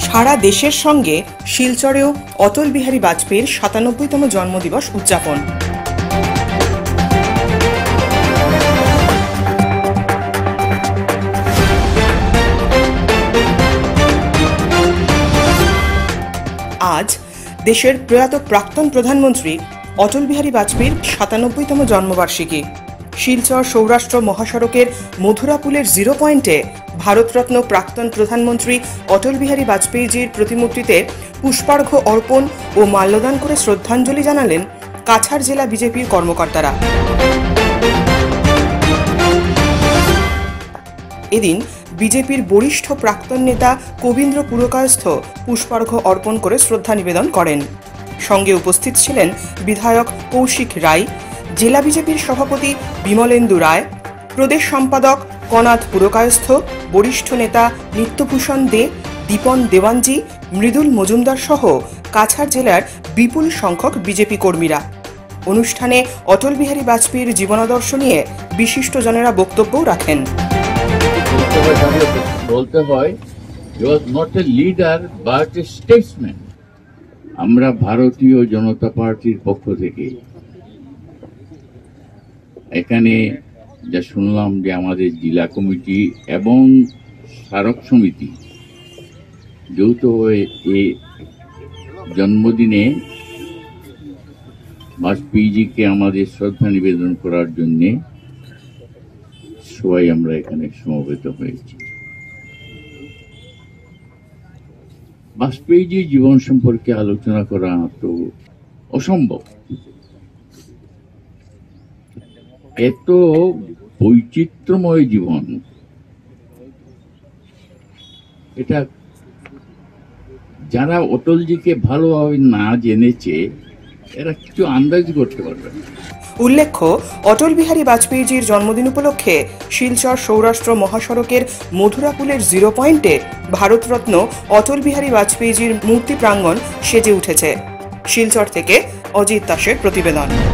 সারা দেশের সঙ্গে শিলচরেও অটল বিহারী বাজপেয়ীর ৯৭তম জন্মদিবস উদযাপন। আজ দেশের প্রয়াত প্রাক্তন প্রধানমন্ত্রী অটল বিহারী বাজপেয়ীর ৯৭তম জন্মবার্ষিকী। শিলচর সৌরাষ্ট্র মহাসড়কের মধুরাপুলের জিরো পয়েন্টে ভারতরত্ন প্রাক্তন প্রধানমন্ত্রী অটল বিহারী বাজপেয়ীজির প্রতিমূর্তিতে পুষ্পার্ঘ্য অর্পণ ও মাল্যদান করে শ্রদ্ধাঞ্জলি জানালেন কাছাড় জেলা বিজেপির কর্মকর্তারা। এদিন বিজেপির বরিষ্ঠ প্রাক্তন নেতা কবীন্দ্র পুরকায়স্থ পুষ্পার্ঘ্য অর্পণ করে শ্রদ্ধা নিবেদন করেন। সঙ্গে উপস্থিত ছিলেন বিধায়ক কৌশিক রায়, জেলা বিজেপির সভাপতি বিমলেন্দু রায়, প্রদেশ সম্পাদক কনাথ পুরকায়স্থ, বরিষ্ঠ নেতা নিত্যভূষণ দে, দীপন দেওয়ানজি, মৃদুল মজুমদার সহ কাছাড় জেলার বিপুল সংখ্যক বিজেপি কর্মীরা। অনুষ্ঠানে অটল বিহারী বাজপেয়ীর জীবনাদর্শ নিয়ে বিশিষ্টজনেরা বক্তব্যও রাখেন। বলতে হয়, he was not a leader but a statesman। আমরা ভারতীয় জনতা পার্টির পক্ষ থেকে এখানে যা শুনলাম যে আমাদের জেলা কমিটি এবং স্মারক সমিতি যৌথভাবে এই জন্মদিনে বাজপেয়ীজিকে আমাদের শ্রদ্ধা নিবেদন করার জন্য সবাই আমরা এখানে সমবেত হয়েছি। বাজপেয়ীজির জীবন সম্পর্কে আলোচনা করা তো অসম্ভব। এত বৈচিত্র্যময় জীবন, এটা যারা অটলজিকে ভালোভাবে না জেনেছে এরা কিছু আন্দাজ করতে পারবে না। উল্লেখ্য, অটল বিহারী বাজপেয়ীজির জন্মদিন উপলক্ষে শিলচর সৌরাষ্ট্র মহাসড়কের মধুরাপুলের জিরো পয়েন্টে ভারতরত্ন অটল বিহারী বাজপেয়ীজির মূর্তি প্রাঙ্গণ সেজে উঠেছে। শিলচর থেকে অজিত দাসের প্রতিবেদন।